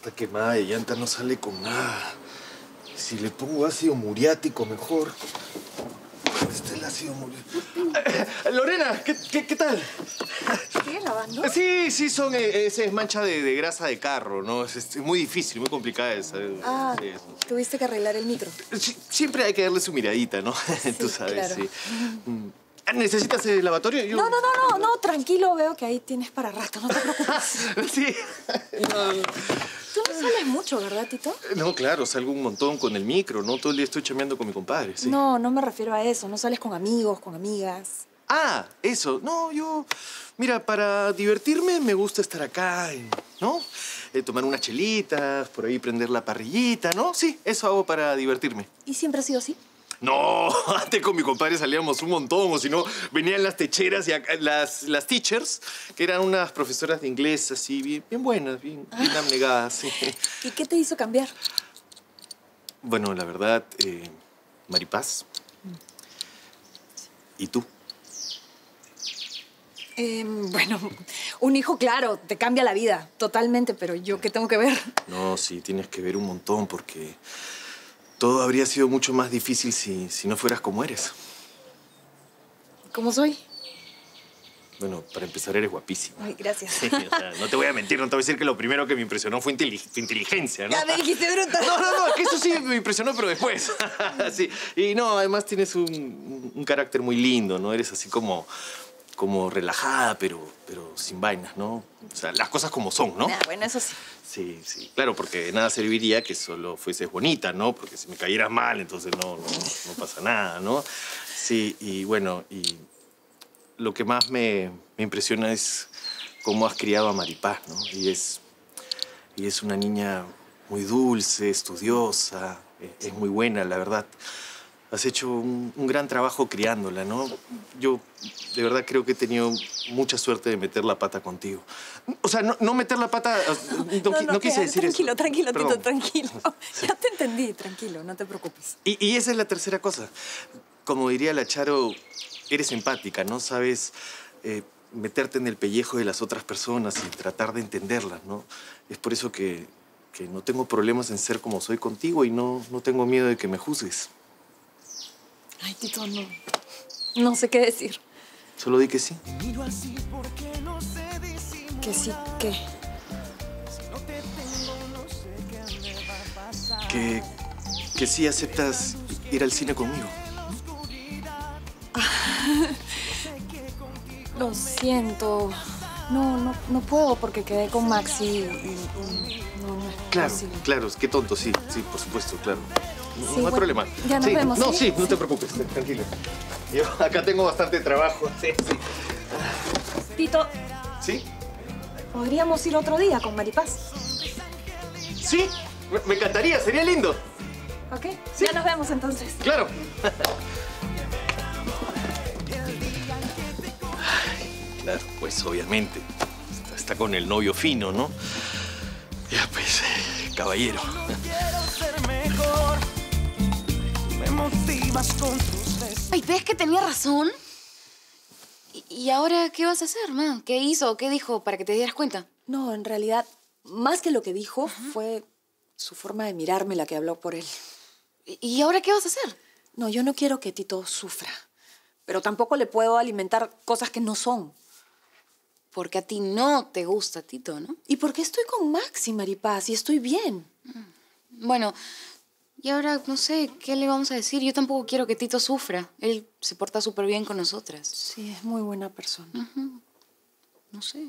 Esta quemada de llanta no sale con nada. Si le pongo ácido muriático, mejor. ¿Dónde está el ácido muriático? Lorena, ¿qué tal? ¿Sigues lavando? Sí, esa es mancha de grasa de carro, ¿no? Es muy difícil, muy complicada esa. Ah, Sí, tuviste que arreglar el micro. siempre hay que darle su miradita, ¿no? Tú sabes, claro. sí. ¿Necesitas el lavatorio? Yo... No, tranquilo, veo que ahí tienes para rato, no te preocupes. Sí. No. Tú no sales mucho, ¿verdad, Tito? No, claro, salgo un montón con el micro, ¿no? Todo el día estoy chameando con mi compadre, sí. No me refiero a eso. No sales con amigos, con amigas. Ah, eso. No, yo... Mira, para divertirme me gusta estar acá, ¿no? Tomar unas chelitas, por ahí prender la parrillita, ¿no? Sí, eso hago para divertirme. ¿Y siempre ha sido así? No, antes con mi compadre salíamos un montón, o si no, venían las techeras y las teachers, que eran unas profesoras de inglés así, bien buenas, bien abnegadas, sí. ¿Y qué te hizo cambiar? Bueno, la verdad, Maripaz. ¿Y tú? Bueno, un hijo, claro, te cambia la vida, totalmente, pero ¿yo qué tengo que ver? No, sí, tienes que ver un montón, porque todo habría sido mucho más difícil si no fueras como eres. ¿Cómo soy? Bueno, para empezar, eres guapísima. Ay, gracias. Sí, o sea, no te voy a mentir, no te voy a decir que lo primero que me impresionó fue tu inteligencia, ¿no? Ya me dijiste bruta. No, que eso sí me impresionó, pero después. Sí. Y no, además tienes un carácter muy lindo, ¿no? Eres así como relajada, pero sin vainas, ¿no? O sea, las cosas como son, ¿no? Bueno, eso sí. Sí. Claro, porque de nada serviría que solo fueses bonita, ¿no? Porque si me cayeras mal, entonces no pasa nada, ¿no? Sí, y bueno, y lo que más me impresiona es cómo has criado a Maripaz, ¿no? Y es una niña muy dulce, estudiosa, es muy buena, la verdad. Has hecho un gran trabajo criándola, ¿no? Yo de verdad creo que he tenido mucha suerte de meter la pata contigo. O sea, no meter la pata... No quise decir tranquilo, eso. Tranquilo, Perdón. Tito, tranquilo. Ya te entendí, tranquilo, no te preocupes. Y esa es la tercera cosa. Como diría la Charo, eres empática, ¿no? Sabes meterte en el pellejo de las otras personas y tratar de entenderlas, ¿no? Es por eso que no tengo problemas en ser como soy contigo y no tengo miedo de que me juzgues. Ay, Tito, no sé qué decir. Solo di que sí. ¿Que sí qué? Que sí aceptas ir al cine conmigo. Lo siento. No puedo porque quedé con Maxi y no es Claro, posible. claro, qué tonto, sí, por supuesto, claro. No hay bueno, problema. ya nos vemos, No, ¿sí? no te preocupes, tranquila. Yo acá tengo bastante trabajo, sí. Tito, ¿Sí? ¿podríamos ir otro día con Maripaz? Sí, me encantaría, sería lindo. ¿Ok? Sí. Ya nos vemos entonces. Claro. Ay, claro, pues obviamente. Está con el novio fino, ¿no? Ya pues, caballero. Ay, ¿ves que tenía razón? ¿Y ahora qué vas a hacer, ma? ¿Qué hizo? ¿Qué dijo para que te dieras cuenta? No, en realidad, más que lo que dijo, fue su forma de mirarme la que habló por él. ¿Y ahora qué vas a hacer? No, yo no quiero que Tito sufra, pero tampoco le puedo alimentar cosas que no son. Porque a ti no te gusta Tito, ¿no? ¿Y por qué estoy con Maxi, Maripaz? Y estoy bien. Bueno, y ahora no sé, ¿qué le vamos a decir? Yo tampoco quiero que Tito sufra. Él se porta súper bien con nosotras. Sí, es muy buena persona. No sé.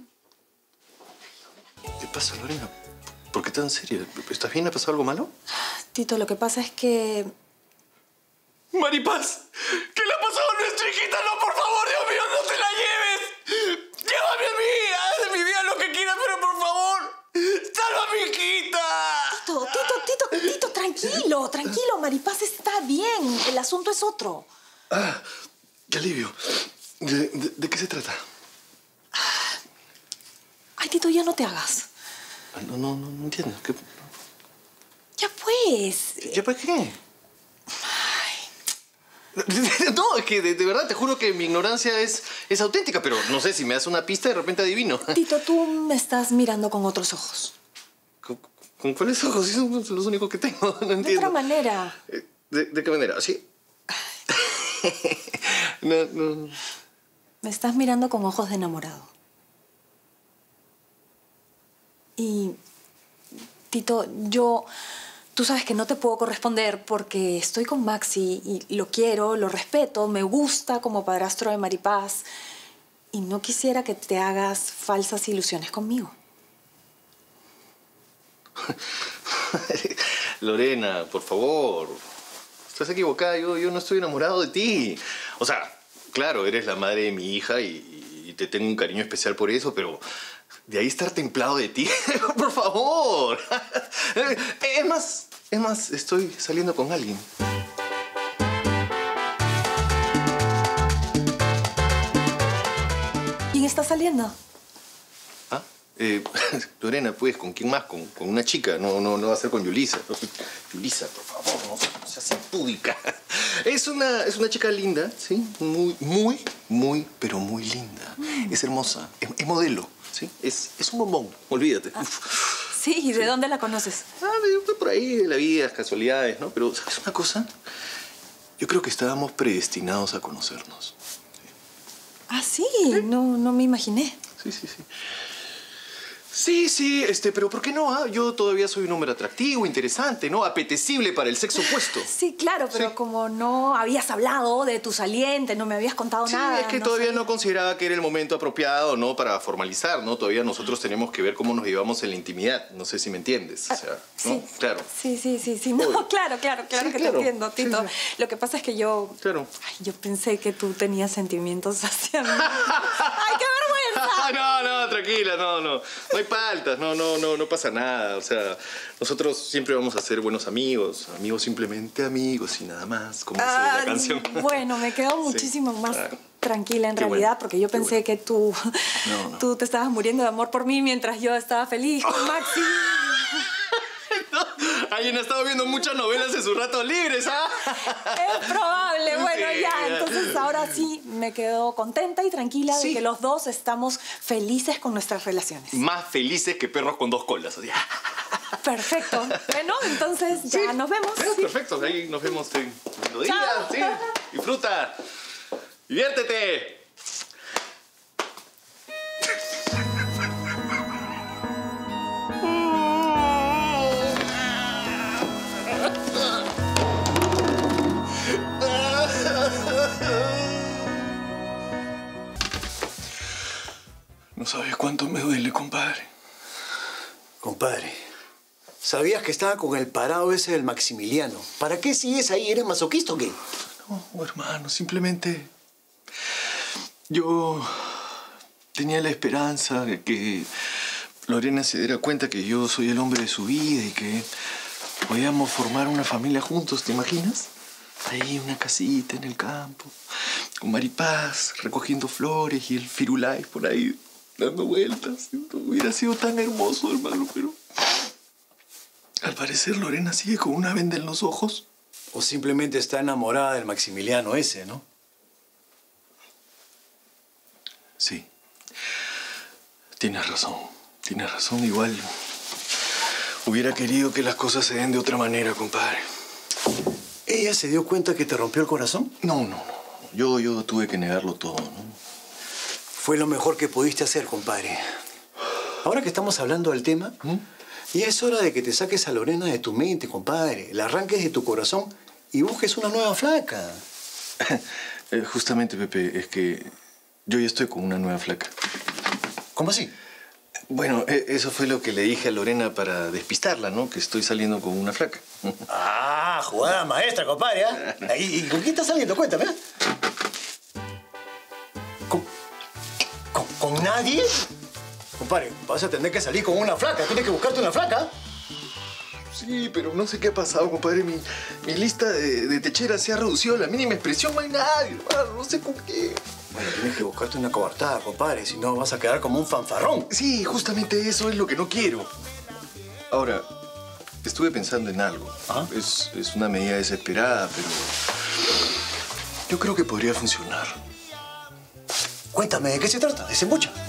¿Qué pasa, Lorena? ¿Por qué tan seria? ¿Estás bien? ¿Ha pasado algo malo? Tito, lo que pasa es que... ¡Maripaz! ¿Qué le ha pasado a nuestra hijita? ¡No, por favor, Dios mío, no te la lleves! ¡Llévame a mí! ¡Haz de mi vida lo que quieras, pero por favor! ¡Salva a mi hijita! Tito, tranquilo. Maripaz está bien. El asunto es otro. Ah, qué alivio. ¿De qué se trata? Ay, Tito, ya no te hagas. No entiendo. ¿Qué? Ya pues. ¿Ya para qué? No, es que de verdad te juro que mi ignorancia es auténtica, pero no sé, si me das una pista de repente adivino. Tito, tú me estás mirando con otros ojos. ¿Con cuáles ojos? Son los únicos que tengo. No entiendo. De otra manera. ¿De qué manera? ¿Así? No. Me estás mirando con ojos de enamorado. Y, Tito, tú sabes que no te puedo corresponder porque estoy con Maxi y lo quiero, lo respeto, me gusta como padrastro de Maripaz. Y no quisiera que te hagas falsas ilusiones conmigo. Lorena, por favor. Estás equivocada. Yo no estoy enamorado de ti. O sea, claro, eres la madre de mi hija y te tengo un cariño especial por eso, pero de ahí estar templado de ti, por favor. Es más, estoy saliendo con alguien. ¿Quién está saliendo? ¿Ah? Lorena, pues, ¿con quién más? Con una chica. No va a ser con Yulisa. Yulisa, por favor, no seas impúdica. Es una chica linda, ¿sí? Muy, pero muy linda. Es hermosa. Es modelo, ¿sí? Es un bombón. Olvídate. Sí, ¿y de dónde la conoces? Por ahí, de la vida, casualidades, ¿no? Pero, ¿sabes una cosa? Yo creo que estábamos predestinados a conocernos. Ah, sí, no me imaginé. Sí. Sí, pero ¿por qué no? Yo todavía soy un hombre atractivo, interesante, ¿no? Apetecible para el sexo opuesto. Sí, claro, pero como no habías hablado de tu saliente, no me habías contado nada. Sí, es que todavía no consideraba que era el momento apropiado, ¿no? Para formalizar, ¿no? Todavía nosotros tenemos que ver cómo nos llevamos en la intimidad. No sé si me entiendes. O sea, ¿no? Sí. Claro. Sí. No, claro que te entiendo, Tito. Sí. Lo que pasa es que yo... Claro. Ay, yo pensé que tú tenías sentimientos hacia mí. ¡Ay, qué vergüenza! No, tranquila, no hay paltas, no pasa nada. O sea, nosotros siempre vamos a ser buenos amigos, simplemente amigos y nada más, como dice la canción. Bueno, me quedo muchísimo más tranquila en Qué realidad, bueno, porque yo pensé que tú te estabas muriendo de amor por mí mientras yo estaba feliz con Maxi. Alguien ha estado viendo muchas novelas en sus ratos libres, ¿ah? Es probable. Bueno, Sí. ya. Entonces, ahora sí me quedo contenta y tranquila de que los dos estamos felices con nuestras relaciones. Más felices que perros con dos colas. O sea. Perfecto. Bueno, entonces ya nos vemos. Sí. Perfecto. Ahí nos vemos en los días. Chao. Sí. Disfruta. Diviértete. No sabes cuánto me duele, compadre. Compadre, ¿sabías que estaba con el parado ese del Maximiliano? ¿Para qué sigues ahí? ¿Eres masoquista o qué? No, hermano, simplemente... Yo tenía la esperanza de que Lorena se diera cuenta que yo soy el hombre de su vida y que podíamos formar una familia juntos, ¿te imaginas? Ahí, una casita en el campo, con Maripaz, recogiendo flores y el Firulais por ahí dando vueltas. Hubiera sido tan hermoso, hermano, pero... Al parecer Lorena sigue con una venda en los ojos. O simplemente está enamorada del Maximiliano ese, ¿no? Sí. Tienes razón. Igual hubiera querido que las cosas se den de otra manera, compadre. ¿Ella se dio cuenta que te rompió el corazón? No. Yo tuve que negarlo todo, ¿no? Fue lo mejor que pudiste hacer, compadre. Ahora que estamos hablando del tema, ya es hora de que te saques a Lorena de tu mente, compadre. La arranques de tu corazón y busques una nueva flaca. Justamente, Pepe, es que yo ya estoy con una nueva flaca. ¿Cómo así? Bueno, eso fue lo que le dije a Lorena para despistarla, ¿no? Que estoy saliendo con una flaca. Ah, jugada maestra, compadre. ¿Eh? ¿Y con quién estás saliendo? Cuéntame. ¿Con nadie? Compadre, vas a tener que salir con una flaca. Tienes que buscarte una flaca. Sí, pero no sé qué ha pasado, compadre. Mi lista de techeras se ha reducido a la mínima expresión. No hay nadie, hermano. No sé por qué. Bueno, tienes que buscarte una coartada, compadre. Si no, vas a quedar como un fanfarrón. Sí, justamente eso es lo que no quiero. Ahora, estuve pensando en algo. ¿Ah? Es una medida desesperada, pero yo creo que podría funcionar. Cuéntame, ¿de qué se trata? Desembucha.